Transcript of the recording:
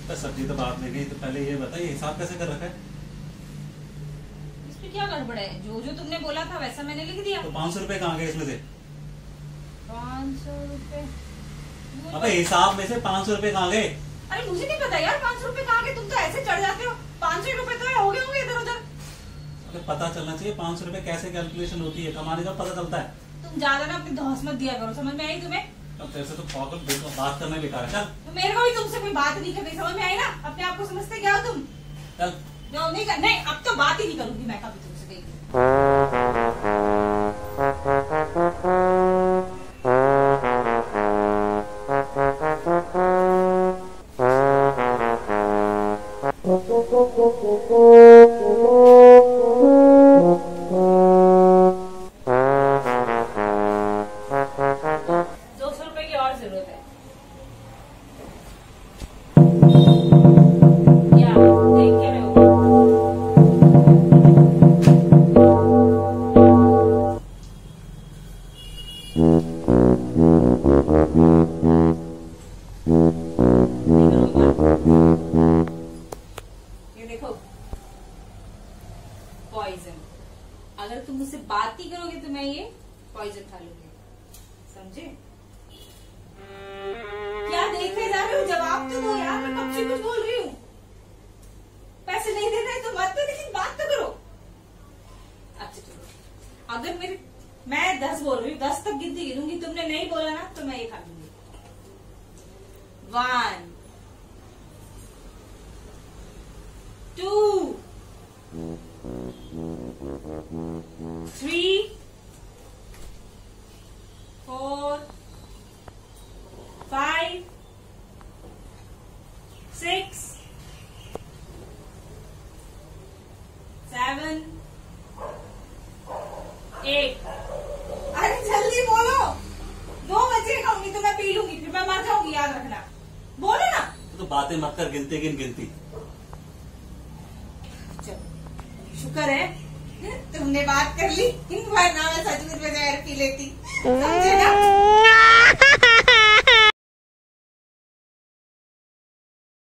तो सब्जी तो बाद में गई, तो पहले ये बताइए हिसाब कैसे कर रखा है? इसमें क्या गड़बड़ है? जो जो तुमने बोला था वैसा मैंने लिख दिया। तो 500 रुपए कहाँ गए इसमें से? 500 रुपए? अबे हिसाब में से 500 रुपए कहाँ गए? अरे मुझे नहीं पता यार 500 रुपए कहाँ गए। तुम तो ऐसे चढ़ जाते हो। 500 रुपए तो हो गए होंगे इधर उधर। अबे पता चलना चाहिए 500 रुपए कैसे कैलकुलेशन होती है, कमाने का पता चलता है। तुम ज्यादा ना अपनी धौस मत दिया करो, समझ में आई तुम्हें? अब तेरे से तो पागल बात करना बेकार है। चल तो मेरे को भी तुमसे कोई बात नहीं करनी, समझ में आई ना? अपने आप को समझते क्या हो तुम? चल जो नहीं कर, नहीं अब तो बात ही नहीं करूंगी मैं कभी तुमसे कहीं। ये देखो पॉइजन, अगर तुम मुझसे बात ही करोगे तो मैं ये पॉइजन खा लूंगी, समझे? क्या देखे जा रहे हो? जवाब तो दो यार, मैं कब से कुछ बोल रही हूँ। पैसे नहीं दे रहे तो मत दो, लेकिन बात तो करो। अच्छा चलो, अगर मैं 10 बोल रही हूँ, 10 तक गिनती गिनूंगी, तुमने नहीं बोला ना तो मैं ये खा लूंगी। 1 2 3 4 5 6 7 8। अरे जल्दी बोलो, 2 बजे खाऊंगी तो मैं पी लूंगी, फिर मैं मर जाऊंगी, याद रखना। बोलो ना। तो बातें मत कर, गिनते गिनती। चलो शुक्र है तुमने बात कर ली, वरना मैं सच में जहर पी लेती, समझे ना?